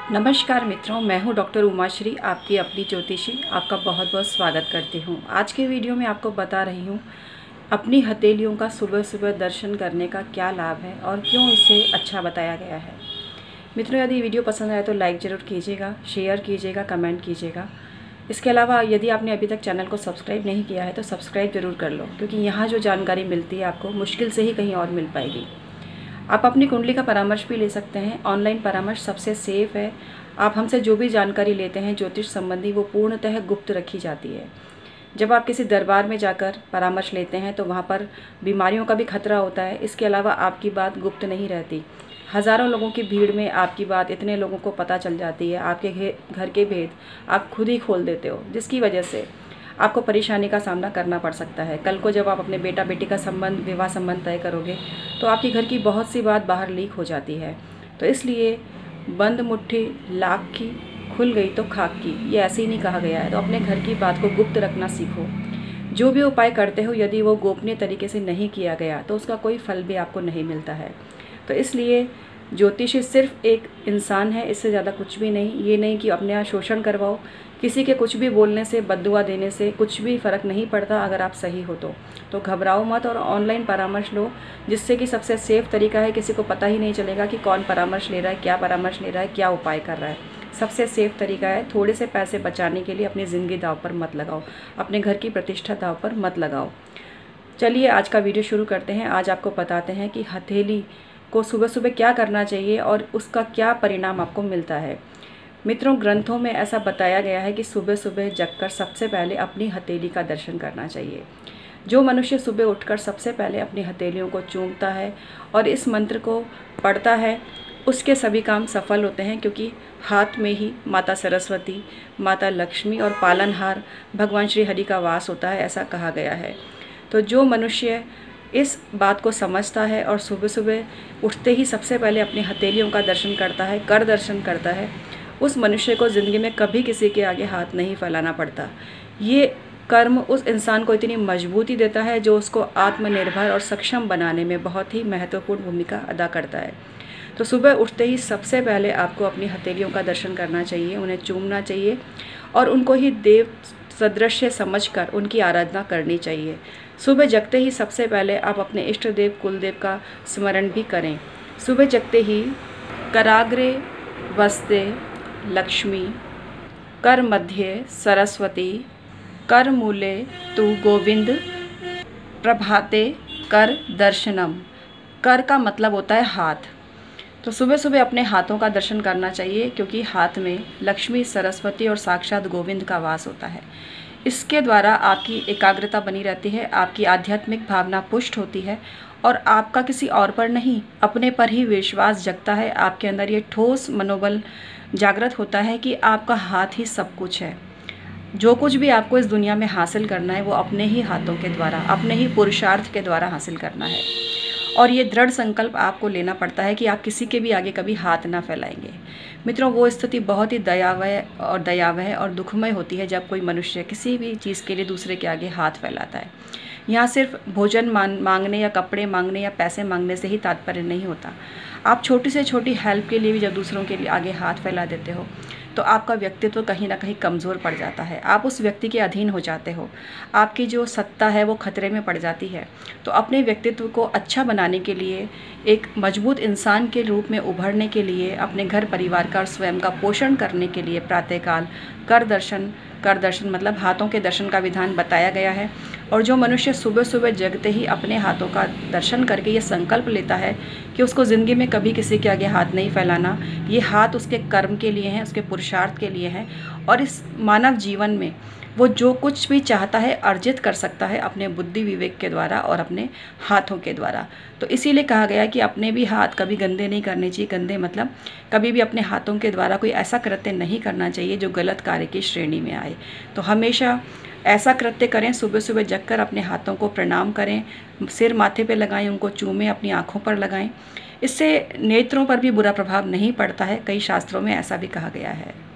नमस्कार मित्रों, मैं हूं डॉक्टर उमाश्री, आपकी अपनी ज्योतिषी। आपका बहुत बहुत स्वागत करती हूं। आज के वीडियो में आपको बता रही हूं अपनी हथेलियों का सुबह सुबह दर्शन करने का क्या लाभ है और क्यों इसे अच्छा बताया गया है। मित्रों, यदि वीडियो पसंद आए तो लाइक ज़रूर कीजिएगा, शेयर कीजिएगा, कमेंट कीजिएगा। इसके अलावा यदि आपने अभी तक चैनल को सब्सक्राइब नहीं किया है तो सब्सक्राइब ज़रूर कर लो, क्योंकि यहाँ जो जानकारी मिलती है आपको मुश्किल से ही कहीं और मिल पाएगी। आप अपनी कुंडली का परामर्श भी ले सकते हैं। ऑनलाइन परामर्श सबसे सेफ है। आप हमसे जो भी जानकारी लेते हैं ज्योतिष संबंधी, वो पूर्णतः गुप्त रखी जाती है। जब आप किसी दरबार में जाकर परामर्श लेते हैं तो वहाँ पर बीमारियों का भी खतरा होता है। इसके अलावा आपकी बात गुप्त नहीं रहती। हज़ारों लोगों की भीड़ में आपकी बात इतने लोगों को पता चल जाती है। आपके घर के भेद आप खुद ही खोल देते हो, जिसकी वजह से आपको परेशानी का सामना करना पड़ सकता है। कल को जब आप अपने बेटा बेटी का संबंध, विवाह संबंध तय करोगे तो आपके घर की बहुत सी बात बाहर लीक हो जाती है। तो इसलिए बंद मुट्ठी लाख की, खुल गई तो खाक की, ये ऐसे ही नहीं कहा गया है। तो अपने घर की बात को गुप्त रखना सीखो। जो भी उपाय करते हो, यदि वो गोपनीय तरीके से नहीं किया गया तो उसका कोई फल भी आपको नहीं मिलता है। तो इसलिए ज्योतिषी सिर्फ एक इंसान है, इससे ज़्यादा कुछ भी नहीं। ये नहीं कि अपने यहाँ शोषण करवाओ। किसी के कुछ भी बोलने से, बद्दुआ देने से कुछ भी फ़र्क नहीं पड़ता। अगर आप सही हो तो घबराओ मत और ऑनलाइन परामर्श लो, जिससे कि सबसे सेफ़ तरीका है। किसी को पता ही नहीं चलेगा कि कौन परामर्श ले रहा है, क्या परामर्श ले रहा है, क्या उपाय कर रहा है। सबसे सेफ़ तरीका है। थोड़े से पैसे बचाने के लिए अपनी ज़िंदगी दाव पर मत लगाओ, अपने घर की प्रतिष्ठा दाव पर मत लगाओ। चलिए आज का वीडियो शुरू करते हैं। आज आपको बताते हैं कि हथेली को सुबह सुबह क्या करना चाहिए और उसका क्या परिणाम आपको मिलता है। मित्रों, ग्रंथों में ऐसा बताया गया है कि सुबह सुबह जगकर सबसे पहले अपनी हथेली का दर्शन करना चाहिए। जो मनुष्य सुबह उठकर सबसे पहले अपनी हथेलियों को चूमता है और इस मंत्र को पढ़ता है, उसके सभी काम सफल होते हैं, क्योंकि हाथ में ही माता सरस्वती, माता लक्ष्मी और पालनहार भगवान श्री हरि का वास होता है, ऐसा कहा गया है। तो जो मनुष्य इस बात को समझता है और सुबह सुबह उठते ही सबसे पहले अपनी हथेलियों का दर्शन करता है, कर दर्शन करता है, उस मनुष्य को ज़िंदगी में कभी किसी के आगे हाथ नहीं फैलाना पड़ता। ये कर्म उस इंसान को इतनी मजबूती देता है जो उसको आत्मनिर्भर और सक्षम बनाने में बहुत ही महत्वपूर्ण भूमिका अदा करता है। तो सुबह उठते ही सबसे पहले आपको अपनी हथेलियों का दर्शन करना चाहिए, उन्हें चूमना चाहिए और उनको ही देव सदृश समझकर उनकी आराधना करनी चाहिए। सुबह जगते ही सबसे पहले आप अपने इष्ट देव कुलदेव का स्मरण भी करें। सुबह जगते ही कराग्रे वस्ते लक्ष्मी, कर मध्य सरस्वती, कर मूले तु गोविंद, प्रभाते कर दर्शनम। कर का मतलब होता है हाथ। तो सुबह सुबह अपने हाथों का दर्शन करना चाहिए, क्योंकि हाथ में लक्ष्मी, सरस्वती और साक्षात गोविंद का वास होता है। इसके द्वारा आपकी एकाग्रता बनी रहती है, आपकी आध्यात्मिक भावना पुष्ट होती है और आपका किसी और पर नहीं, अपने पर ही विश्वास जगता है। आपके अंदर ये ठोस मनोबल जागृत होता है कि आपका हाथ ही सब कुछ है। जो कुछ भी आपको इस दुनिया में हासिल करना है वो अपने ही हाथों के द्वारा, अपने ही पुरुषार्थ के द्वारा हासिल करना है। और ये दृढ़ संकल्प आपको लेना पड़ता है कि आप किसी के भी आगे कभी हाथ ना फैलाएंगे। मित्रों, वो स्थिति बहुत ही दयावह और दुखमय होती है जब कोई मनुष्य किसी भी चीज़ के लिए दूसरे के आगे हाथ फैलाता है। यहाँ सिर्फ भोजन मांगने या कपड़े मांगने या पैसे मांगने से ही तात्पर्य नहीं होता। आप छोटी से छोटी हेल्प के लिए भी जब दूसरों के लिए आगे हाथ फैला देते हो तो आपका व्यक्तित्व कहीं ना कहीं कमज़ोर पड़ जाता है। आप उस व्यक्ति के अधीन हो जाते हो, आपकी जो सत्ता है वो खतरे में पड़ जाती है। तो अपने व्यक्तित्व को अच्छा बनाने के लिए, एक मजबूत इंसान के रूप में उभरने के लिए, अपने घर परिवार का और स्वयं का पोषण करने के लिए प्रातःकाल कर दर्शन मतलब हाथों के दर्शन का विधान बताया गया है। और जो मनुष्य सुबह सुबह जगते ही अपने हाथों का दर्शन करके ये संकल्प लेता है कि उसको ज़िंदगी में कभी किसी के आगे हाथ नहीं फैलाना, ये हाथ उसके कर्म के लिए हैं, उसके पुरुषार्थ के लिए हैं और इस मानव जीवन में वो जो कुछ भी चाहता है अर्जित कर सकता है अपने बुद्धि विवेक के द्वारा और अपने हाथों के द्वारा। तो इसीलिए कहा गया है कि अपने भी हाथ कभी गंदे नहीं करने चाहिए। गंदे मतलब कभी भी अपने हाथों के द्वारा कोई ऐसा कृत्य नहीं करना चाहिए जो गलत कार्य की श्रेणी में आए। तो हमेशा ऐसा कृत्य करें, सुबह सुबह जगकर अपने हाथों को प्रणाम करें, सिर माथे पे लगाएं, उनको चूमें, अपनी आँखों पर लगाएं। इससे नेत्रों पर भी बुरा प्रभाव नहीं पड़ता है। कई शास्त्रों में ऐसा भी कहा गया है।